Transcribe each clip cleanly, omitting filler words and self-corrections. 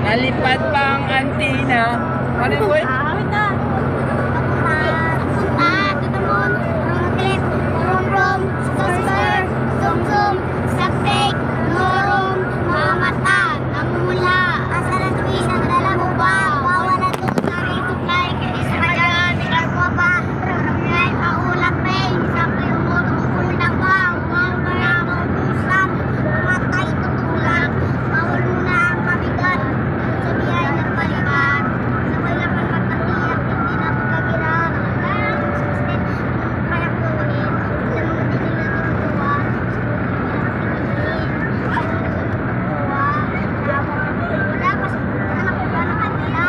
Nalipad pa ang antina. Ano yung boy? Awit na. Punta to the moon. Rocket. Rom. Star. Zoom. Sapek. Norom. Mga mata. Namumula. Asa na twist. Nagdala mo ba? Bawalan to sa rito like. Isa ka dyan. Ikaw ko ba? Ngayon paulat pa eh. Sakto yung moto. Pupul na ba? Mga maubusan. Matay tutulang. Bawal mo na ang mabigat. Sa biyahe ng balikan. Sabay lang ang matatiyak. Hindi na magkagira. Kaya ang susunod. Kaya kunin. Sa mga hindi na tutuwa. Wala pa sa anak ko ba na kanila?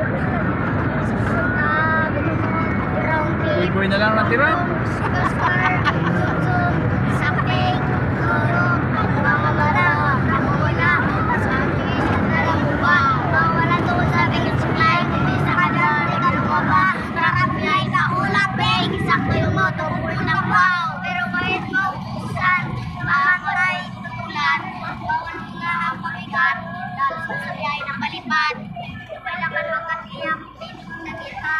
Round trip. Boy na lang natira. Sapeng, Norom, mga bara, wala, pasangis, nagdala mo ba? Bawala doon sa bigil supply, hindi sa kadal, ikaw mo ba? Nakapilay ka ulap, sakto yung moto, unang wow. Pero kahit maubusan, mamatay, tutulan, bawal mo nga ang pabigat, lalo sa biyahe ng palipad. Kailangan makatiyak, hindi mo nakita.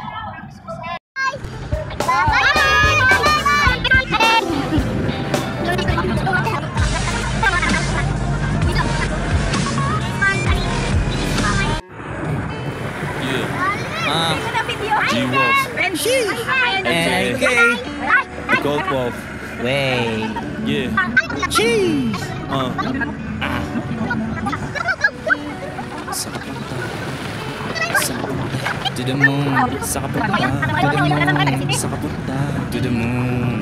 G-Wolf. NIK. The Gold Wolf. Way. Yeah. Cheese. To the moon. Sakapunta. To the moon. Sakapunta. To the moon.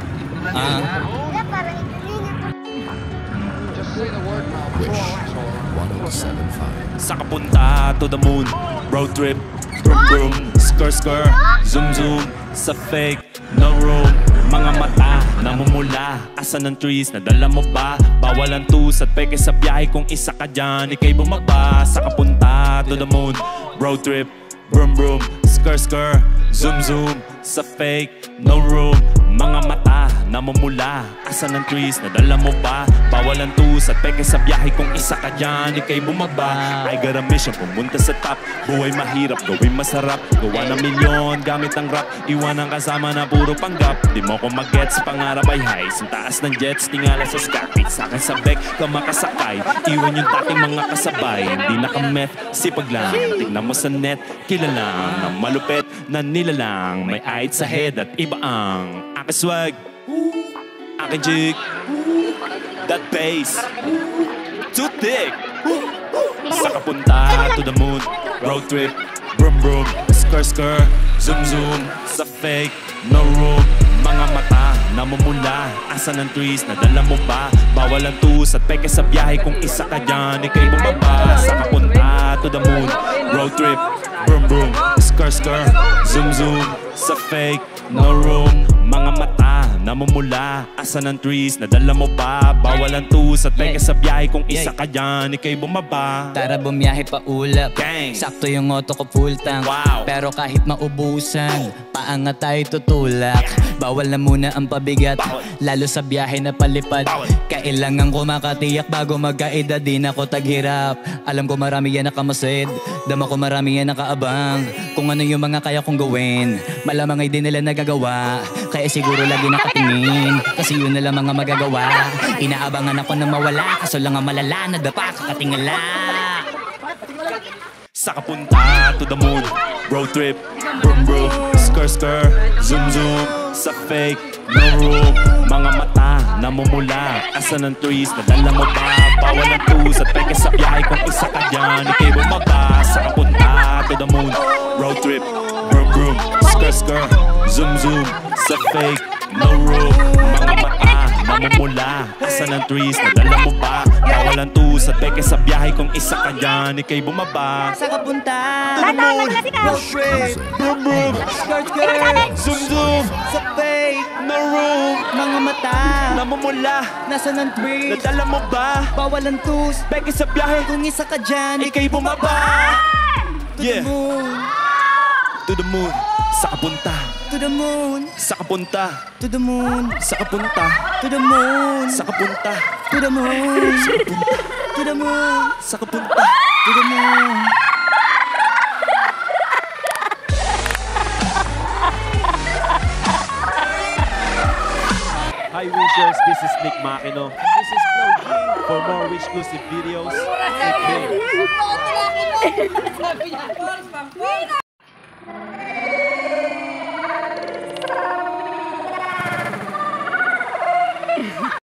107.5. Sakapunta to the moon. Road trip. Brum, skr, zoom, sa fake, no room. Mga mata, namumula, asan ng trees, nadala mo ba? Bawal ang tus at peke sa biyahe kung isa ka dyan, ikay bumaba. Sakapunta to the moon, road trip, brum, skr, zoom, sa fake, no room. Mga mata, namumula, asan ng trees, nadala mo ba? Bawal ang tus at peke sa biyahe kung isa ka dyan, ikay bumaba. I got a mission, pumunta sa top. Buhay mahirap, gawin masarap. Gawa ng milyon, gamit ang rap. Iwan ang kasama na puro panggap. Di mo ko mag-gets, pangarap ay high. Sa taas ng jets, tingala sa skakit. Sa'kin sa bek, ka makasakay. Iwan yung dating mga kasabay. Hindi nakameth, sipag lang. Tingnan mo sa net, kilalang ng malupet na nilalang. May ait sa head at iba ang aking swag, aking jig, that bass, too thick. Sakapunta to the moon, road trip, brum, skr, zoom, sa fake, no room. Mga mata, namumula, asan ng trees, nadala mo ba? Bawal ang tus at peke sa biyahe kung isa ka dyan, ikay bumaba. Sakapunta to the moon, road trip, brum, skr, zoom, sa fake, no room. Mga mata, namumula, asan ng trees, nadala mo ba? Bawal ang tus at peke sa biyahe kung isa ka dyan, ikay bumaba. Tara bumiyahe pa ulap, Gang. sakto yung auto ko full tank. Wow. Pero kahit maubusan, paangat tayo tutulak. Bawal na muna ang pabigat, lalo sa biyahe na palipad. Kailangan ko makatiyak bago magkaedad, di na ko taghirap. Alam ko marami yan nakamasid, dama ko marami yan nakaabang. Kung ano yung mga kaya kong gawin, malamang ay di nila nagagawa. Kaya siguro lagi nakatingin, kasi yun na lang mga magagawa. Inaabangan ako na mawala, kaso lang ang malala, nadapa kakatingala. Sakapunta to the moon, road trip, brum, skr, zoom, sa fake, no room. Mga mata, namumula, asan ng trees, nadala mo ba? Bawal ang tus at peke sa biyahe kung isa ka dyan, ikay bumaba. Sakapunta to the moon, road trip, brum, skr, zoom, sa fake, no room. Mga mata, namumula, asan ng trees, nadala mo ba? Bawal ang tus at peke sa biyahe kung isa ka dyan, ikay bumaba. Sakapunta To the moon, road trip, brum, skr, zoom, sa fake, no room. mga mata, Namumula, nasa ng trees, nadala mo ba? bawal ang tus, Peke sa biyahe, kung isa ka dyan, ikay bumaba. Yeah, moon, to the moon, sakapunta. to the moon, Sakapunta, to the moon, sakapunta, to the moon, sakapunta, to the moon, to the moon. sakapunta. Tignan mo. Hi wishers, this is Nick Makino. And this is Flo G. For more exclusive videos, click here.